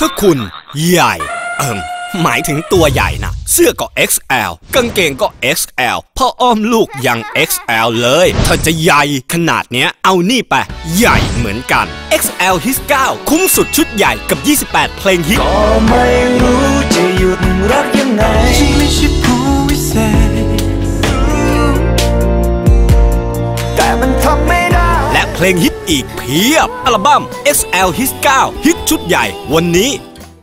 ถ้าคุณใหญ่หมายถึงตัวใหญ่นะเสื้อก็ XL กางเกงก็ XL พ่ออ้อมลูกยัง XL เลยถ้าจะใหญ่ขนาดเนี้ยเอานี่ไปใหญ่เหมือนกัน XL Hit 9คุ้มสุดชุดใหญ่กับ28เพลงฮิตก็ไม่รู้จะหยุดรักยังไงฉันไม่ใช่ผู้วิเศษแต่มันทำไม่ได้และเพลงฮิตอีกเพียบอัลบั้ม XL Hit 9ฮิตชุดใหญ่วันนี้